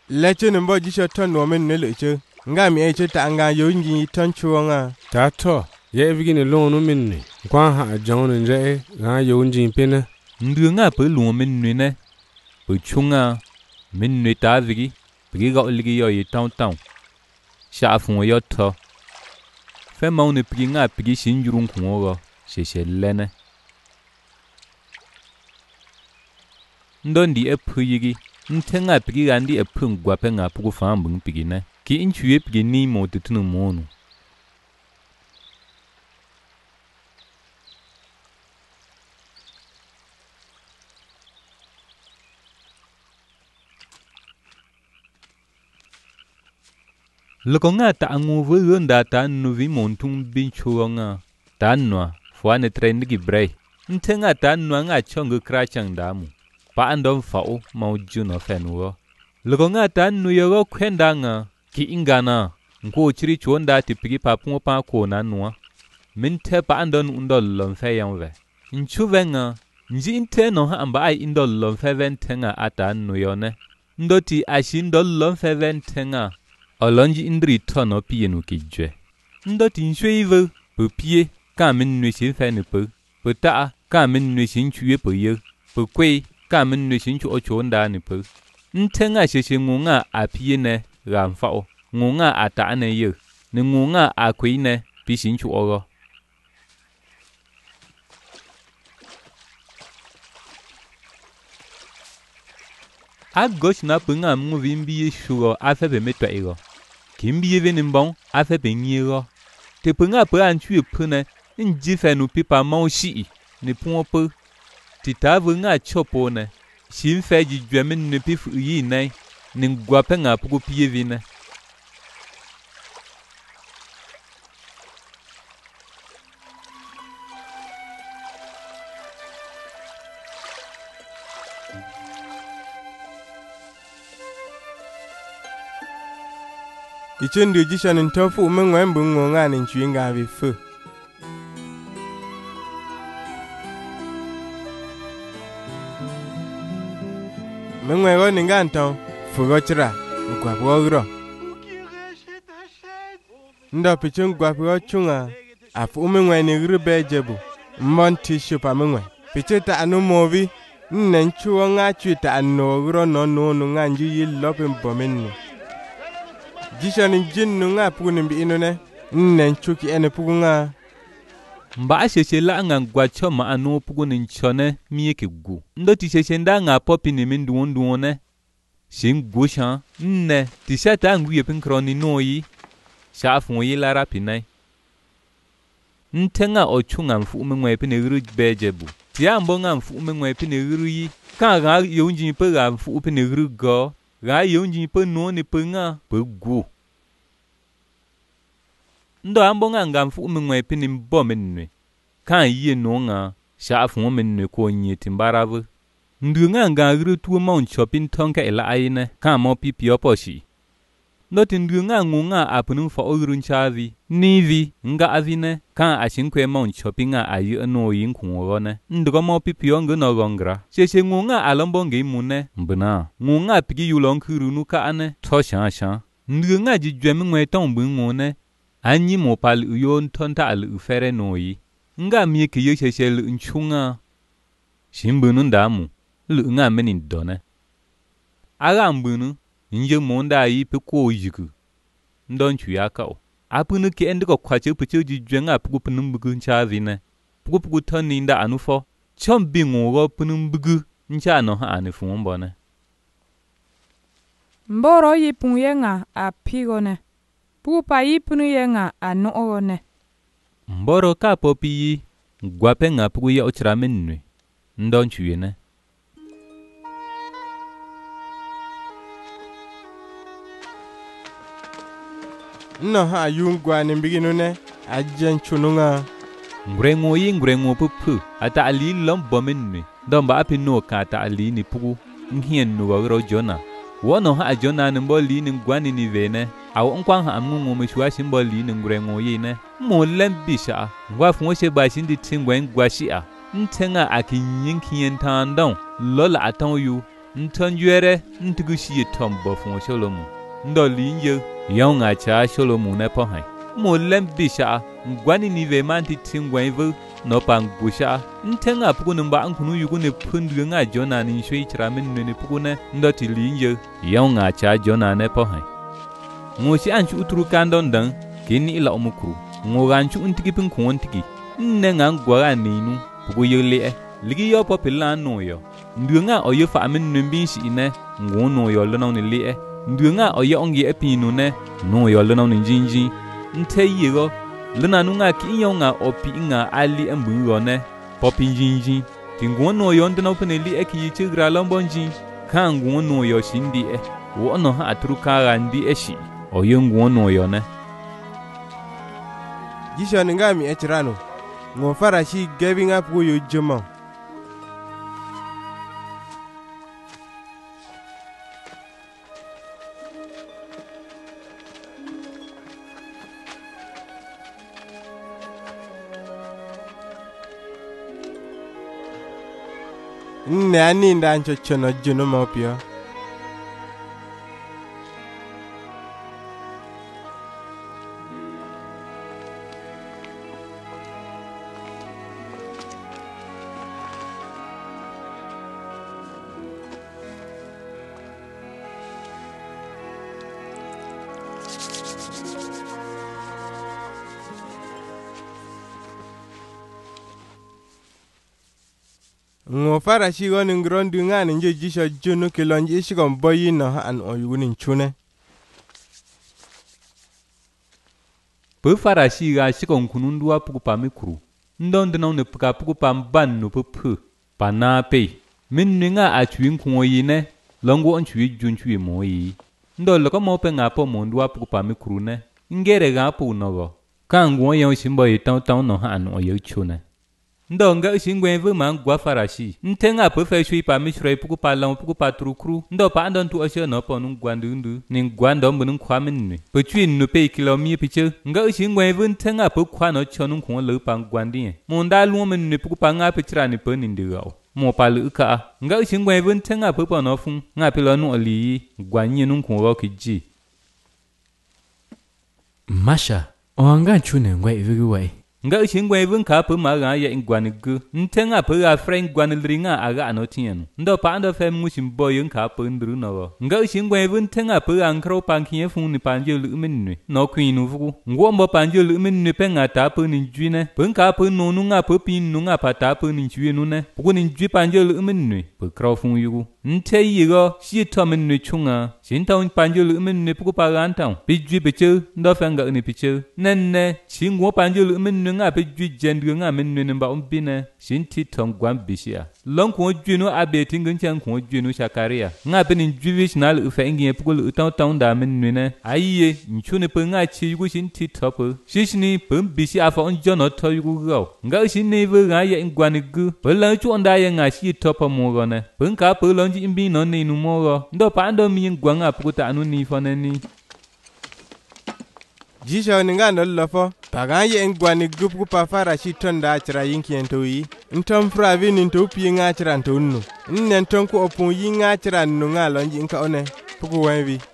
Lechen mbo jisho ton women neleche. Ngam eche ta anga yonji ton chuanga. Tato, ye begin lonu minni. Kwa ha John nje ga yonji pene. Ndunga pe women nene. Pe chunga min ne ta vigi. Bigi ga oligi yo yi town. Sha fun yo to. Fe ma ne pigi nga pigi shinjurun kunwo she lene. Ndondi epu yigi. Ntenga pigi gandi epu ngwape nga pugu fambung pigi ne. Ki inchuye pigi ni mo tutunu monu. Lokonga ta anguvu yonda ta nuvi montung binchuo nga. Ta nwa, fwa ne trendi brei. Ntenga ta nwa nga chongu krachang damu. Pa andom fao maujuno fenwo. Lokonga ta nuyogo kwenda nga. Ki ingana, nko chiri chonda tipigi papungo pa kona nwa. Minte pa andon undol lomfe yangwe. Nchuve nga, nji inte no ha amba ai indol lomfe ventenga ata nuyone. Ndoti ashi indol lomfe ventenga. Olonji indri tono piye nu kijwe. Ndoti nshweive, pe piye, ka min nwishin fe ni pe. Pe taa, ka min nwishin chuye pe ye. Pe kwe, ka min nwishin chu ocho nda ni pe. Ntenga sheshe ngunga a piye ne, ramfao. Ngunga a taa ne ye. Ni ngunga a kwe ne, pishin chu oro. A gosh na punga mwi mbiye shuro a fe be metwa ego. Kimbiye venimbon a fe be nyego. Te punga pe anchu pune nji fe nu pipa ma shi ni pun pe. Ti ta vunga chopo ne. Shin fe ji dwemen ne pifu yi nai. Ni ngwape nga pugu piye vine. Ichundu jishan ntofu umengwe mbungo ngani nchuinga vifu. Mengwe go ninganton fugochira ngwabwogro. Ndo pichun ngwabwo chunga afu umengwe ni grube jebu. Monti shupa mengwe. Picheta anu movi nnenchuo nga chuita anogro no nganju yilope mbomenni. Jishan jinnu nga puguni mbi inone nnenchuki ene pugunga. Mba sheshe la nga ngwacho ma anu puguni nchone mieke gu. Ndoti sheshe nda nga popi ni minduone. Shin gushan nne tishata nguye pinkroni noyi. Shafu yi la rapinai. Ntenga ochunga mfu umengwe pine gru bejebu. Tia mbonga mfu umengwe pine gru yi. Ka ga yonji pe ga mfu pine gru go. Ga yonji pe no ni pe nga pe gu. Ndo ambonga nga mfu umengwe pine mbo menwe. Ka yi no nga shafu menwe ko nyi timbaravu. Ndu nga gru tu mon shopping tonka ela ayine. Ka mo pipi oposhi. Ndoti ndu nga apunu fa ogru nchavi. Nivi nga avine. Ka ashinkwe mon shopping a ayi ano yin kunwone. Ndugo mo pipi ongo no gongra. Sheshe nga alombonge imune. Mbuna. Nga pigi yulon kurunu ka ane. To shan. Ndu nga jijwemi ngwe tombu ngone. Anyi mo pal uyon tonta al ufere noyi. Nga mieke ye sheshe nchunga. Shimbunu ndamu. Nga menin done. Aga mbunu. Nje monda yi pe ko yiku. Ndon chu ya ka o. Apunu ke endiko kwache puche jijwenga pugu punumbugu nchavi ne. Pugu toni nda anufo. Chombi ngogo punumbugu ncha no ha anifu mbone. Mboro yi punyenga a pigone. Pupa yi punu yenga a noone. Mboro ka popi yi. Gwape nga pugu ya ochra menwe. Ndon chu ye ne. No ha yungwa ni mbiginu ne ajen chununga. Ngrengo pupu ata ali lombo menwe. Domba api no ka ata ali ni pugu. Nhien nuwa jona. Wono ha jona ni mboli ni ngwani ni vene. Awo nkwang ha amungu mishwa shimboli ni ngrengo yi ne. Mo lembisha. Ngwa fungoshe bashin di tingwen ngwa shia. Ntenga aki nyinkien tandon. Lola atong yu. nton yuere ntugu shi tom bo fun Solomu ndo linje yaw nga cha Solomu ne po hai mo lem bisha ngwani ni ve man ti tingwan vu no pang busha ntenga pugu nba ankunu yugu ne pundu nga jona ni shwe chira min ne pugu ne ndo ti linje yaw nga cha jona ne po hai mo shi anchu uturu kandon dan kini ila omukuru mo ganchu untigi pin kuntigi nne nga ngwa ni nu pugu yele ligi yo popila no yo ndunga oyo fa min numbi shi ne ngono yo lo ni le ndunga oyo ongi epinu ne no yo lo ni jinji nte yiro lena nunga ki yo nga opi nga ali embu yo ne popin jinji tingono yo ndana pene li eki chigra lombonji kan ngono yo shindi wo no ha atruka randi eshi oyo ngono yo ne Jisho ngami echirano ngo farashi giving up yo joma Nani ndancho chono juno mopio Ngo farashi goni ngrondu ngani nje jisho juno kilonji ishikon boyi no an oyunin chune. Pe farashi ga shikon kunundua puku pa mikuru. Ndonde na une puka puku pa mban no pupu. Pa na pe. Min nga a chuin kuoyi ne. Longo on chui jun chui moyi. Ndo loko mope nga po mondua puku pa mikuru ne. Ngere ga po nogo. Kangu yon shimbo tau no an oyo chune. Ndo nga shingwe vu man gwa farashi ntenga pe fe shui pa mishre puku pa long puku pa trukru ndo pa andon tu ashe no po nun gwandundu nin gwando mbun kwa minni pe chin no pe kilomi piche nga shingwe vu ntenga pe kwa no chonun ko le pa gwandi munda lu minni puku pa nga pichra ni pe nindiga mo pa lu ka nga shingwe vu ntenga pe po no fun nga pe lo nu ali gwanyi nun ko ro kiji Masha oanga chune ngwe iviwe nga shingwe vun ka pe ma ga ya ingwan gu ntenga pe ga friend gwan ringa aga anotienu ndo pa ndo fe mushim boy ka pe ndru no nga shingwe vun tenga pe ankro pankie fun ni panje lu minni no kwinu vugu ngo mbo panje lu minni pe nga ta pe ni juine pe ka pe no nu nga pe pin nu nga pa ta pe ni juinu ne pugu ni ju panje lu minni pe kro fun yugu nte yigo shi to minni chunga shin taw panje lu minni pugu pa gan taw bi ju be che ndo fe nga ni piche nenne chingwo panje lu minni nga pe ju jendru nga minni ne ba umbine shin ti tong gwan bishia long ko juinu abeti ngin chan ko juinu shakaria nga pe ni juvisional u fe ngi pugu taw da minni ne ayiye nchune pe nga chi yugu shin ti top shishini pe bishi afa on jono to yugu go nga shin ne ve nga ya ngwan gu pe la chu onda ya nga shi top mo go ne pe ka pe long ji imbi no ne nu mo go ndo pa ndo mi ngwan nga pugu ta anu ni fo ne ni Jisho ninga no lofo pagaye ngwani gupu pa fara shi tonda achira yinki entoyi ntom fravi ninto pi nga achira ntonnu nnen tonku opun yinga achira nunga lonji nka one puku wenvi